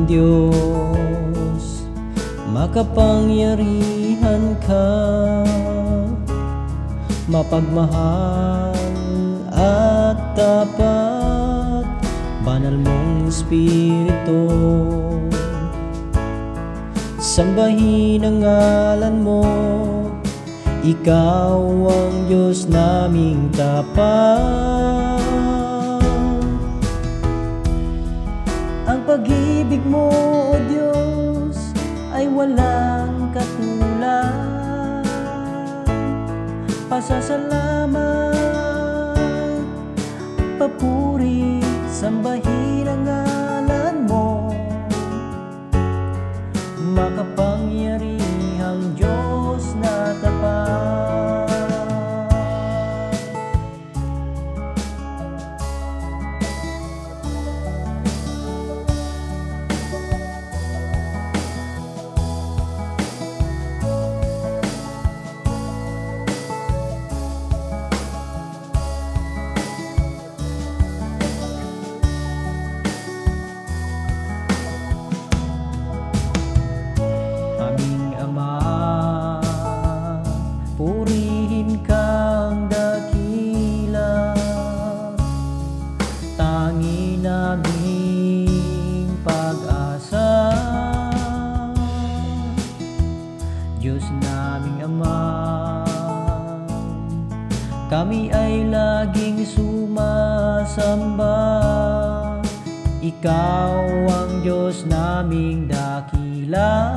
Diyos, makapangyarihan ka, mapagmahal at tapat, banal mong Espiritu. Sambahin ang ngalan mo, ikaw ang Diyos naming tapat. Ang pag-ibig mo, O Diyos, ay walang katulad. Pasasalamat, papuri, sambahin ang ngalan mo, makapangyarihang Diyos na tapat. Aming Ama, purihin kang dakila, tangi naming pag-asa. Diyos naming Ama, kami ay laging sumasamba, ikaw ang Diyos naming dakila.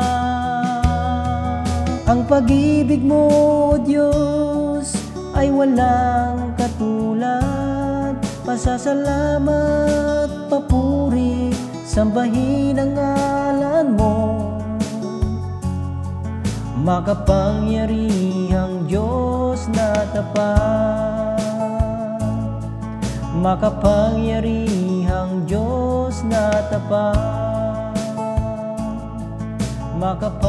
Ang pag-ibig mo, Diyos, ay walang katulad. Pasasalamat, papuri, sambahin ang ngalan mo, makapangyarihang Diyos na tapat. Makapangyarihang Diyos na tapat.